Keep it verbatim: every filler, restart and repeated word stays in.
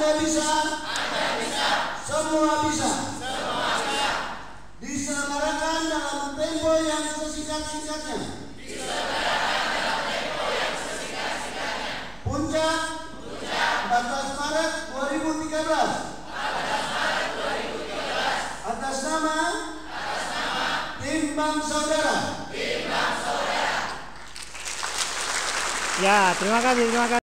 Anda bisa, Anda bisa, semua bisa. semua bisa. Diselenggarakan dalam tempo yang sesingkat-singkatnya. Diselenggarakan dalam tempo yang sesingkat-singkatnya. Puncak, Puncak empat belas Maret dua ribu tiga belas. empat belas Maret dua ribu tiga belas. Atas nama, Atas nama Tim Bank Saudara. Tim Bank Saudara. Ya, terima kasih, terima kasih.